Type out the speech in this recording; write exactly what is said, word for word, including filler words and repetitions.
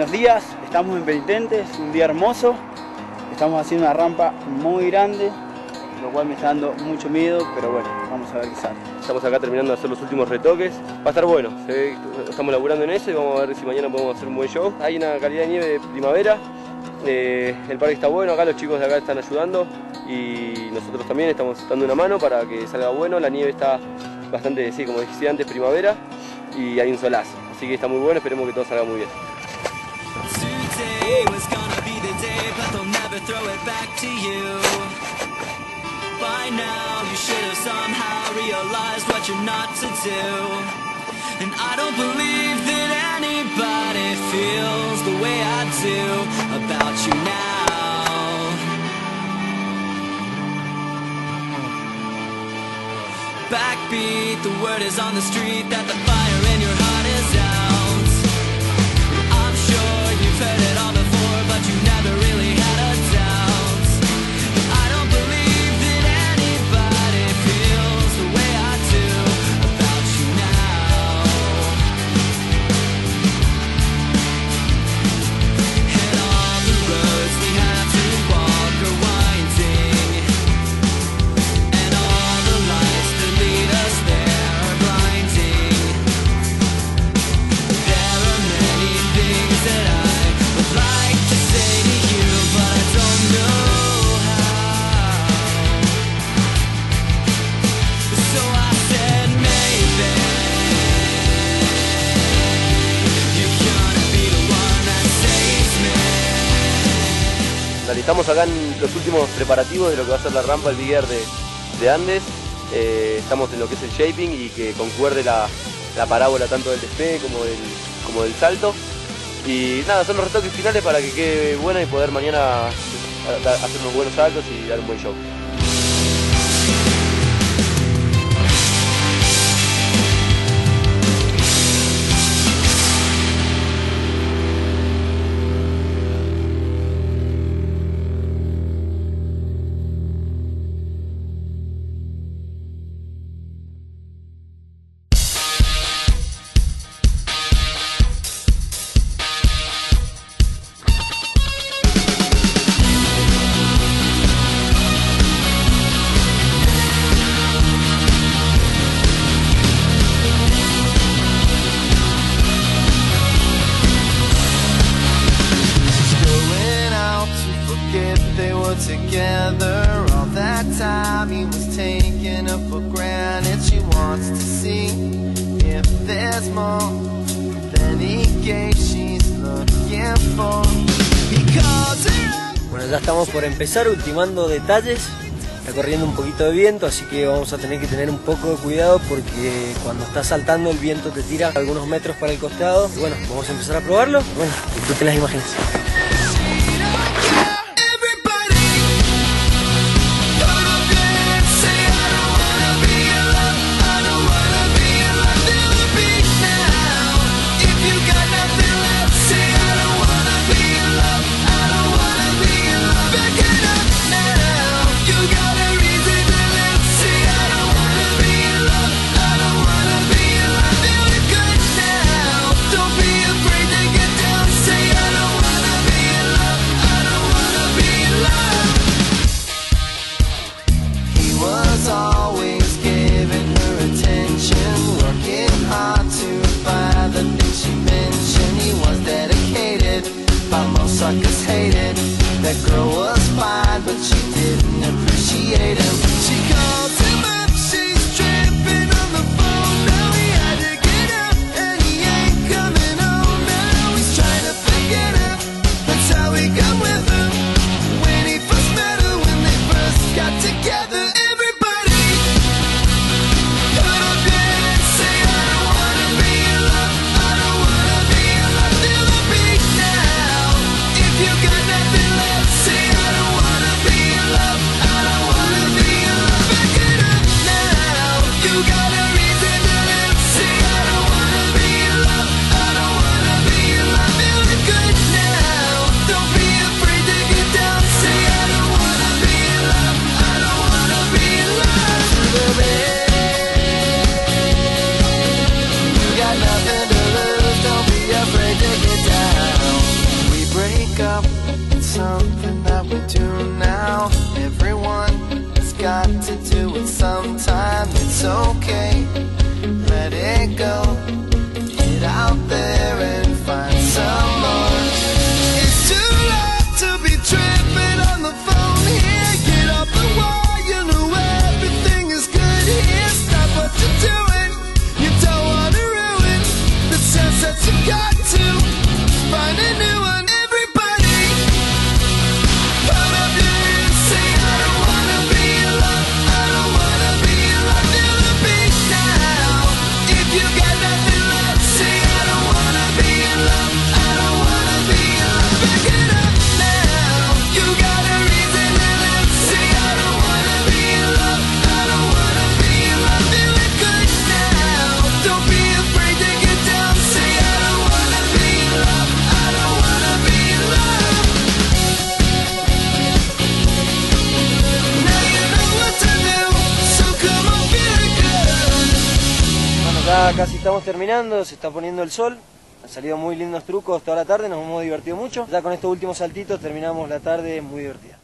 Buenos días, estamos en Penitentes, un día hermoso. Estamos haciendo una rampa muy grande, lo cual me está dando mucho miedo, pero bueno, vamos a ver qué sale. Estamos acá terminando de hacer los últimos retoques. Va a estar bueno, se ve, estamos laburando en eso y vamos a ver si mañana podemos hacer un buen show. Hay una calidad de nieve de primavera, eh, el parque está bueno, acá los chicos de acá están ayudando y nosotros también estamos dando una mano para que salga bueno. La nieve está bastante, sí, como dije antes, primavera y hay un solazo, así que está muy bueno, esperemos que todo salga muy bien. By now you should have somehow realized what you're not to do. And I don't believe that anybody feels the way I do about you now. Backbeat, the word is on the street that the fire in your heart is out. I'm sure you've heard it all before, but you never really had a doubt. I don't believe that anybody feels the way I do about you now. And all the roads we have to walk are winding, and all the lights that lead us there are blinding. There are many things that I would like to say to you, but I don't know. So I said maybe you're gonna be the one that saves me. Dale, estamos acá en los últimos preparativos de lo que va a ser la rampa del Big Air de, de Andes. Eh, estamos en lo que es el shaping y que concuerde la, la parábola tanto del despegue como del, como del salto. Y nada, son los retoques finales para que quede buena y poder mañana hacer unos buenos saltos y dar un buen show. Together all that time he was taking her for granted. She wants to see if there's more than he gave. She's looking for. He calls her. Bueno, ya estamos por empezar, ultimando detalles. Está corriendo un poquito de viento, así que vamos a tener que tener un poco de cuidado porque cuando está saltando el viento te tira algunos metros para el costado. Y bueno, vamos a empezar a probarlo. Bueno, disfruten las imágenes. Don't be afraid to get down. Say I don't wanna be Ya casi estamos terminando, se está poniendo el sol. Han salido muy lindos trucos toda la tarde, nos hemos divertido mucho. Ya con estos últimos saltitos terminamos la tarde muy divertida.